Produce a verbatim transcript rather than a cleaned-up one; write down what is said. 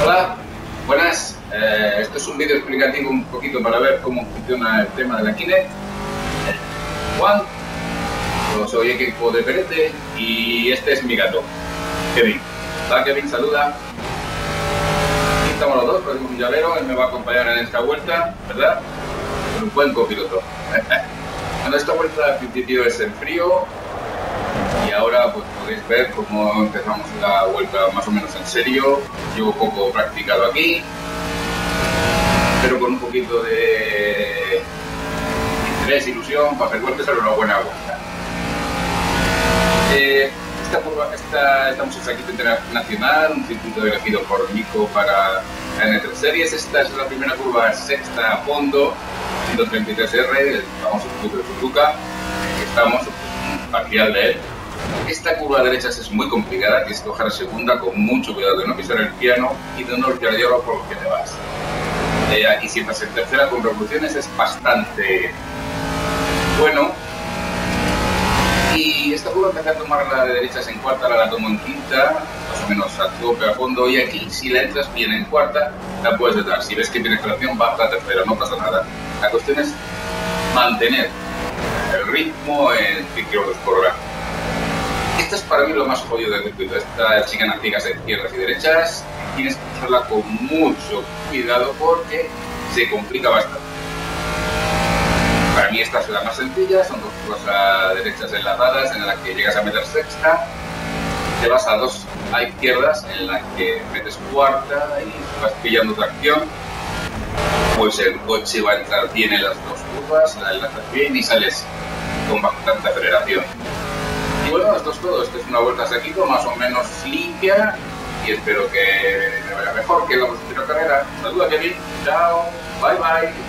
Hola, buenas. Eh, esto es un vídeo explicativo un poquito para ver cómo funciona el tema de la Kinect. Juan, yo soy equipo de Perete y este es mi gato, Kevin. Hola Kevin, saluda. Aquí estamos los dos, ponemos un llavero, él me va a acompañar en esta vuelta, ¿verdad? Un buen copiloto. Bueno, esta vuelta al principio es en frío y ahora pues podéis ver cómo empezamos la vuelta más o menos en serio. Yo poco practicado aquí, pero con un poquito de interés, ilusión para hacer vueltas, será una buena vuelta. Eh, esta curva, esta, estamos en circuito internacional, un circuito elegido por Nico para la N tres Series. Esta es la primera curva sexta a fondo, ciento treinta y tres R, el famoso circuito de Suzuka. Estamos un parcial de él. Esta curva a derechas es muy complicada, tienes que coger segunda con mucho cuidado de no pisar el piano y de no golpear el hierro por lo que te vas. Eh, aquí si estás en tercera con revoluciones es bastante bueno. Y esta curva empecé a tomarla de derechas en cuarta, ahora la tomo en quinta, más o menos a tope a fondo, y aquí si la entras bien en cuarta, la puedes dar. Si ves que tienes tracción, baja a tercera, no pasa nada. La cuestión es mantener el ritmo en cien kilómetros por hora. Esta es para mí lo más jodido del circuito. Esta chican a ciegas a izquierdas y derechas, tienes que usarla con mucho cuidado porque se complica bastante. Para mí esta es la más sencilla, son dos curvas a derechas enlazadas en las que llegas a meter sexta, te vas a dos a izquierdas en las que metes cuarta y vas pillando tracción, pues el coche va a entrar bien en las dos curvas, la enlazas bien y sales con bastante aceleración. Y bueno, esto es todo, esto es una vuelta a sequito más o menos limpia y espero que me vaya mejor que la próxima carrera. Saluda Kevin, chao, bye bye.